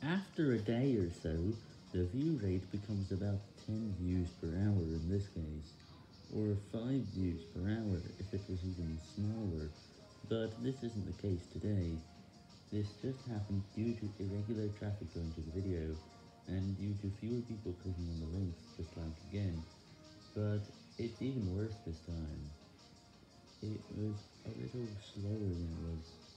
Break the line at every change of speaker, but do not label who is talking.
After a day or so, the view rate becomes about 10 views per hour in this case, or 5 views per hour if it was even smaller, but this isn't the case today. This just happened due to irregular traffic going to the video, and due to fewer people clicking on the links, just like again, but it's even worse this time. It was a little slower than it was